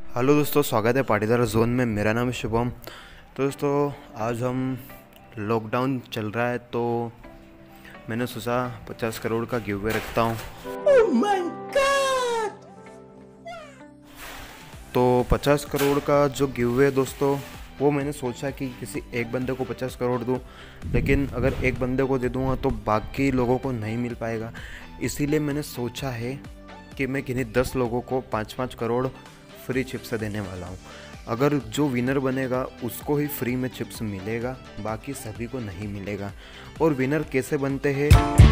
Hello दोस्तों, स्वागत है पाटीदार जोन में। मेरा नाम है शुभम। तो दोस्तों, आज हम लॉकडाउन चल रहा है तो मैंने सोचा 50 करोड़ का गिव अवे रखता हूँ। Oh my God! तो 50 करोड़ का जो गिव अवे दोस्तों, वो मैंने सोचा कि किसी एक बंदे को 50 करोड़ दूँ, लेकिन अगर एक बंदे को दे दूँगा तो बाकी लोगों को नहीं मिल पाएगा। इसीलिए मैंने सोचा है कि मैं किन्हीं 10 लोगों को 5-5 करोड़ फ्री चिप्स देने वाला हूँ। अगर जो विनर बनेगा उसको ही फ्री में चिप्स मिलेगा, बाकी सभी को नहीं मिलेगा। और विनर कैसे बनते हैं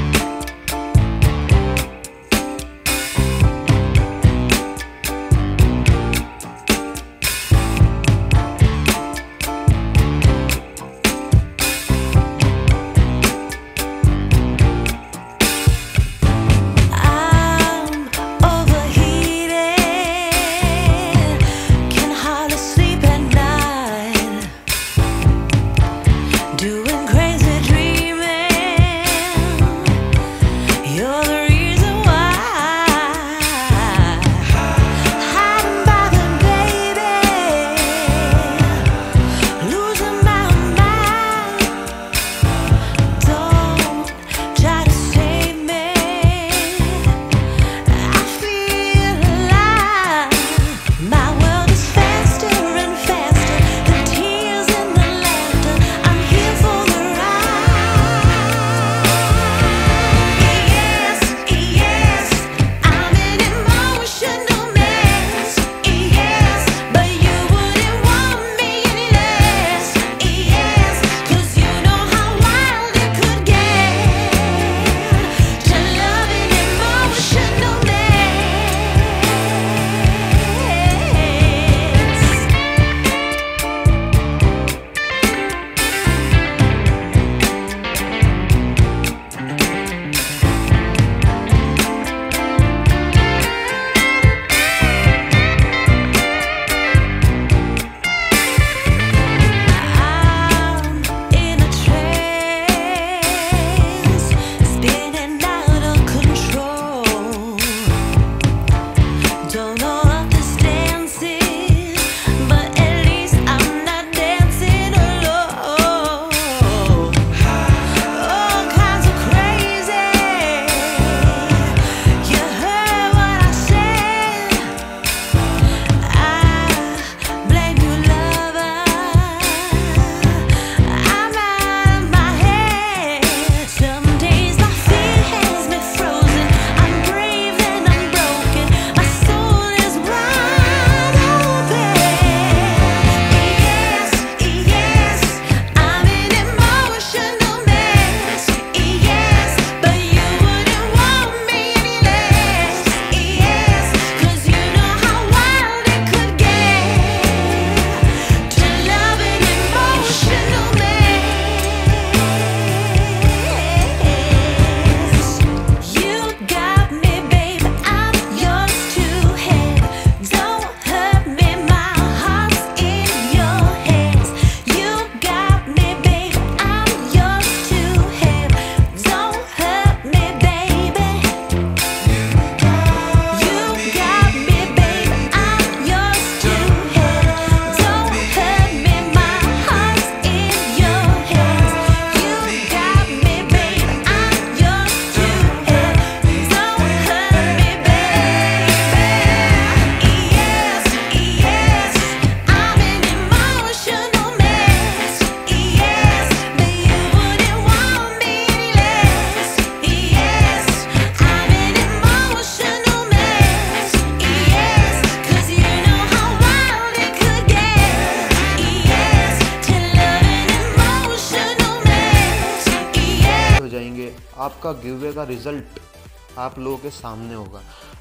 हो जाएंगे। आपका गिव अवे का रिजल्ट आप लोगों के सामने होगा।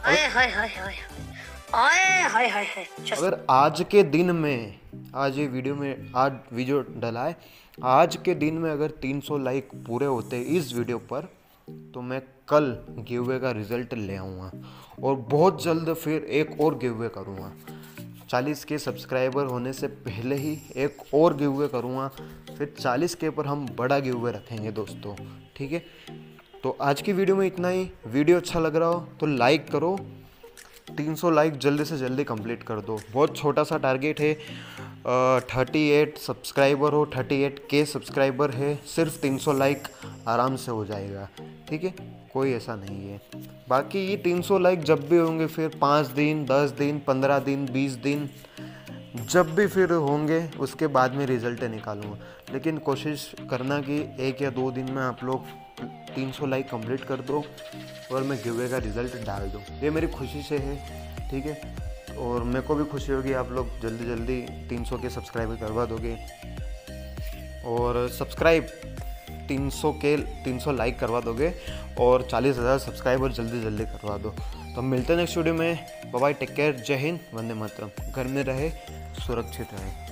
अगर आज के दिन में, आज ये वीडियो में, आज वीडियो डला है, आज के दिन में अगर 300 लाइक पूरे होते इस वीडियो पर, तो मैं कल गिव अवे का रिजल्ट ले आऊँगा और बहुत जल्द फिर एक और गिव अवे करूँगा। 40 के सब्सक्राइबर होने से पहले ही एक और गिव अवे करूँगा, फिर 40 के पर हम बड़ा गिव अवे रखेंगे दोस्तों, ठीक है। तो आज की वीडियो में इतना ही। वीडियो अच्छा लग रहा हो तो लाइक करो, 300 लाइक जल्दी से जल्दी कंप्लीट कर दो। बहुत छोटा सा टारगेट है, 38 सब्सक्राइबर हो, 38K सब्सक्राइबर है, सिर्फ 300 लाइक आराम से हो जाएगा, ठीक है, कोई ऐसा नहीं है। बाकी ये 300 लाइक जब भी होंगे, फिर 5 दिन, 10 दिन, 15 दिन, 20 दिन, जब भी फिर होंगे उसके बाद में रिज़ल्ट निकालूंगा। लेकिन कोशिश करना कि 1 या 2 दिन में आप लोग 300 लाइक कंप्लीट कर दो और मैं गिवे का रिज़ल्ट डाल दूँ। ये मेरी खुशी से है, ठीक है, और मेरे को भी खुशी होगी आप लोग जल्दी जल्दी 300 के सब्सक्राइबर करवा दोगे, और सब्सक्राइब 300 लाइक करवा दोगे, और 40,000 सब्सक्राइबर जल्दी जल्दी करवा दो। तो मिलते हैं नेक्स्ट वीडियो में। बाय बाय, टेक केयर, जय हिंद, वंदे मातरम। घर में रहे, सुरक्षित रहे।